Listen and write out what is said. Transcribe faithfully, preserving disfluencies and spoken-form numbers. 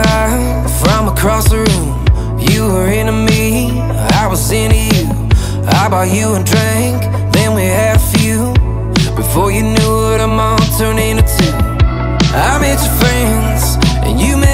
out from across the room. You were into me, I was into you. I bought you a drink, then we had a few. Before you knew it, I'm all turned into two. I met your friends, and you met